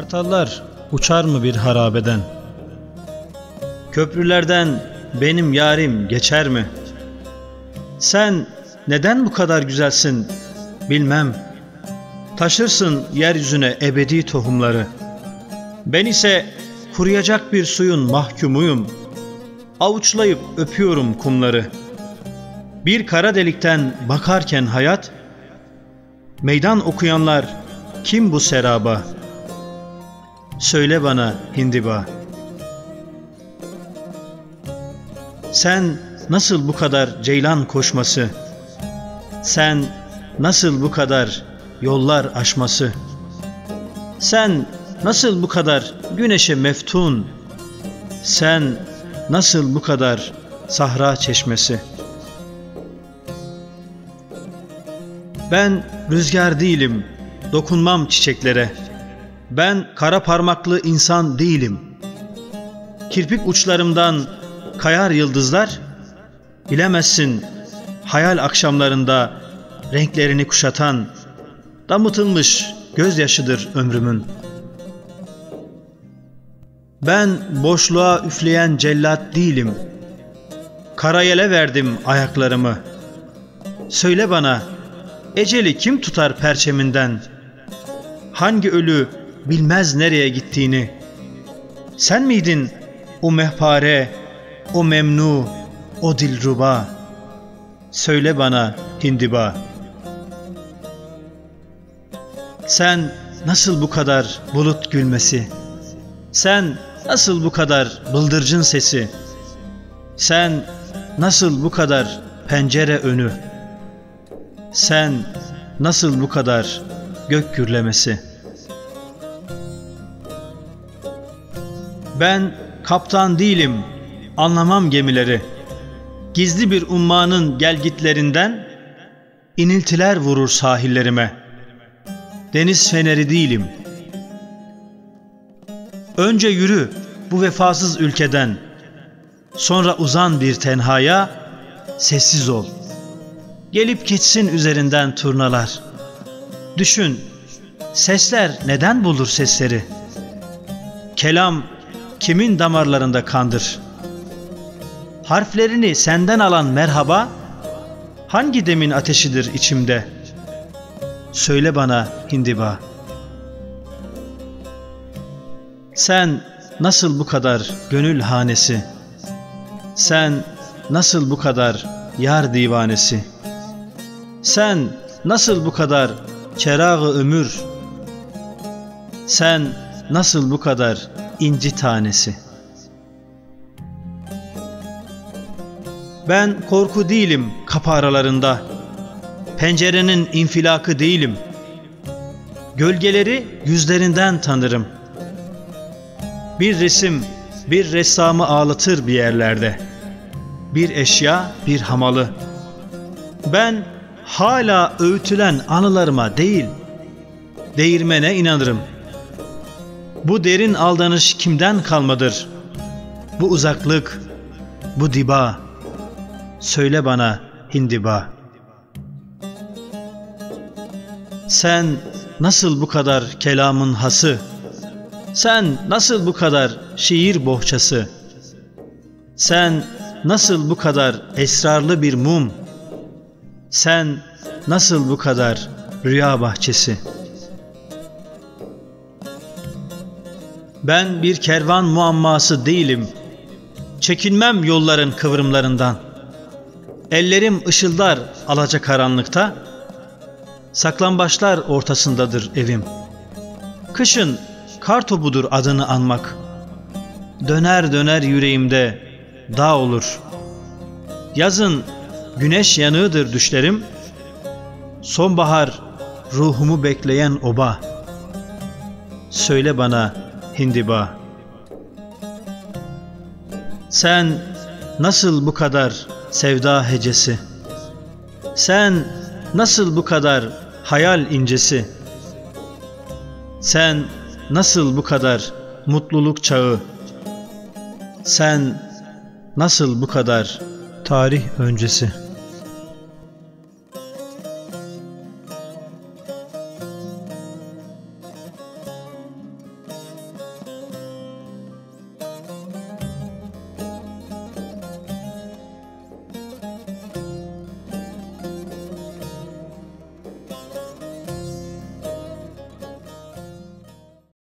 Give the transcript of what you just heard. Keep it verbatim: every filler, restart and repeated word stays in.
Kartallar uçar mı bir harabeden? Köprülerden benim yarim geçer mi? Sen neden bu kadar güzelsin bilmem. Taşırsın yeryüzüne ebedi tohumları. Ben ise kuruyacak bir suyun mahkumuyum. Avuçlayıp öpüyorum kumları. Bir kara delikten bakarken hayat, meydan okuyanlar kim bu seraba? Söyle bana hindiba. Sen nasıl bu kadar ceylan koşması? Sen nasıl bu kadar yollar aşması? Sen nasıl bu kadar güneşe meftun? Sen nasıl bu kadar sahra çeşmesi? Ben rüzgar değilim, dokunmam çiçeklere. Ben kara parmaklı insan değilim. Kirpik uçlarımdan kayar yıldızlar, bilemezsin hayal akşamlarında renklerini kuşatan damıtılmış gözyaşıdır ömrümün. Ben boşluğa üfleyen cellat değilim. Karayele verdim ayaklarımı. Söyle bana, eceli kim tutar perçeminden? Hangi ölü bilmez nereye gittiğini? Sen miydin o mehpare, o memnu, o dilruba? Söyle bana hindiba. Sen nasıl bu kadar bulut gülmesi? Sen nasıl bu kadar bıldırcın sesi? Sen nasıl bu kadar pencere önü? Sen nasıl bu kadar gök gürlemesi? Ben kaptan değilim, anlamam gemileri. Gizli bir ummanın gelgitlerinden iniltiler vurur sahillerime. Deniz feneri değilim. Önce yürü bu vefasız ülkeden. Sonra uzan bir tenhaya, sessiz ol. Gelip geçsin üzerinden turnalar. Düşün, sesler neden bulur sesleri? Kelam kimin damarlarında kandır? Harflerini senden alan merhaba, hangi demin ateşidir içimde? Söyle bana hindiba. Sen nasıl bu kadar gönül hanesi? Sen nasıl bu kadar yar divanesi? Sen nasıl bu kadar çerağı ömür? Sen nasıl bu kadar inci tanesi? Ben korku değilim kapı aralarında. Pencerenin infilakı değilim. Gölgeleri yüzlerinden tanırım. Bir resim bir ressamı ağlatır bir yerlerde. Bir eşya bir hamalı. Ben hala öğütülen anılarıma değil, değirmene inanırım. Bu derin aldanış kimden kalmadır? Bu uzaklık, bu diba. Söyle bana hindiba. Sen nasıl bu kadar kelamın hası? Sen nasıl bu kadar şiir bohçası? Sen nasıl bu kadar esrarlı bir mum? Sen nasıl bu kadar rüya bahçesi? Ben bir kervan muamması değilim. Çekinmem yolların kıvrımlarından. Ellerim ışıldar alacakaranlıkta. Saklambaçlar ortasındadır evim. Kışın kar topudur adını anmak. Döner döner yüreğimde dağ olur. Yazın güneş yanığıdır düşlerim. Sonbahar ruhumu bekleyen oba. Söyle bana hindiba. Sen nasıl bu kadar sevda hecesi? Sen nasıl bu kadar hayal incesi? Sen nasıl bu kadar mutluluk çağı? Sen nasıl bu kadar tarih öncesi?